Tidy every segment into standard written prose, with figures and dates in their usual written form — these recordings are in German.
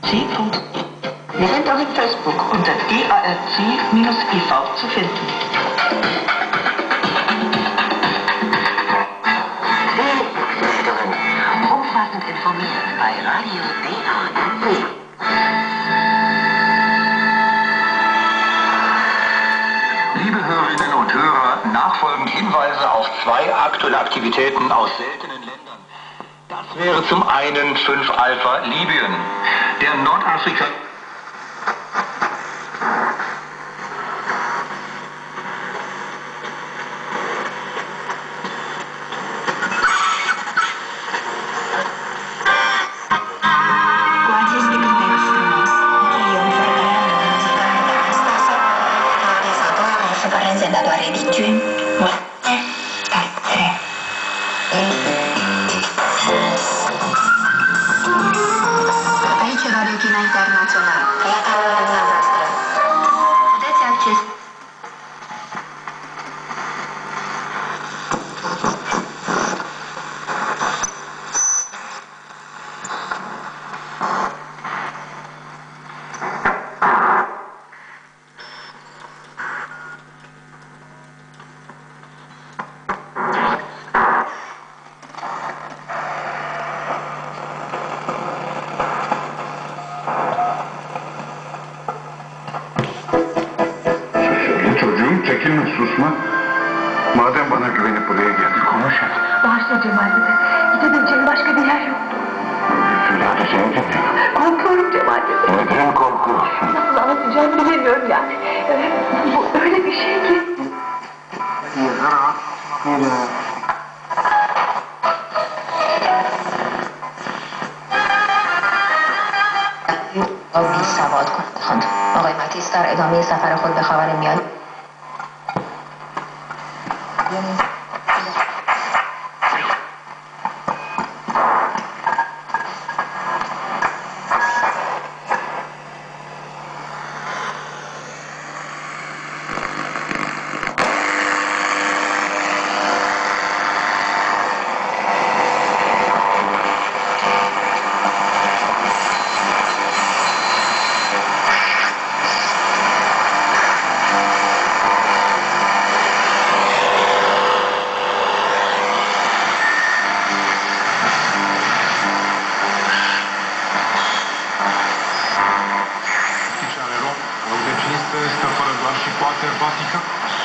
Wir sind auch in Facebook unter DARC-EV zu finden. Umfassend informiert bei Radio DARC. Liebe Hörerinnen und Hörer, nachfolgend Hinweise auf 2 aktuelle Aktivitäten aus seltenen Ländern. Das wäre zum einen 5 Alpha Libyen. Der Nordafrika... Aici Radio China Internațional. La tabla dumneavoastră. Puteți accesa. Çekilme, susma. Madem bana güvenip buraya geldi, konuş hadi. Bağışla Cemal dede. Gidebileceğim başka bir yer yok. Söyle hadi, seni dinliyorum. Korkuyorum Cemal dede. Neden korkuyorsun? Nasıl anlatacağımı bilemiyorum yani. Bu öyle bir şey ki. Rahat. بی سواد کن آقای متیس در ادامه سفر خود به خاور میانه Este fără doar și poate Vatica?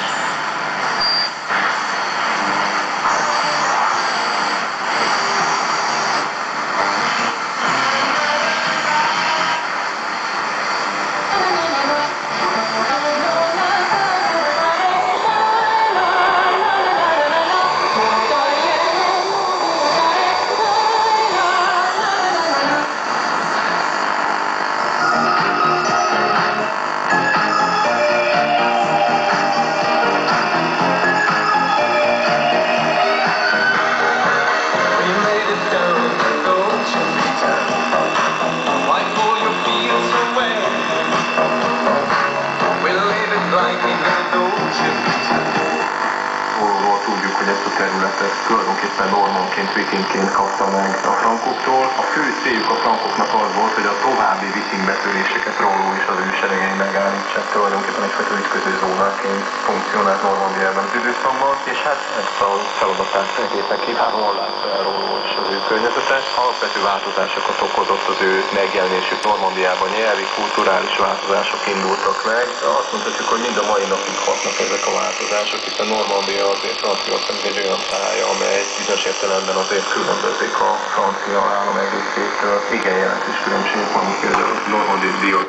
Ezt a területet tulajdonképpen normannként, vikingként kapta meg a frankoktól. A fő céljuk a frankoknak az volt, hogy a további viking betöréseket róló és az ő seregei megállítsák. Tulajdonképpen egyfajta ütköző zónáként funkcionált Normandiában az időszakban, és hát ezt a feladatát egészen kiválóan látta el róló és az ő környezete. Alapvető változásokat okozott az ő megjelenésük Normandiában, nyelvi, kulturális változások indultak meg. Azt mondhatjuk, hogy mind a mai napig hatnak ezek a változások, hiszen Normandia azért Franciaország egy olyan pálya, amely bizonyos értelemben azért különbözik a francia állam egészétől. Igen jelentős különbség van, például Normandia.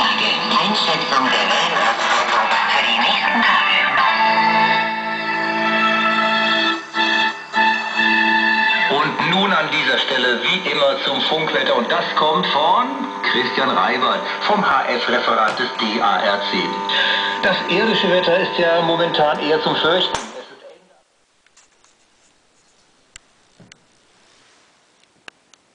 Lage. Einschätzung der Wellenlastversorgung für die nächsten Tage. Und nun an dieser Stelle wie immer zum Funkwetter und das kommt von Christian Reibert vom HF-Referat des DARC. Das irdische Wetter ist ja momentan eher zum Fürchten.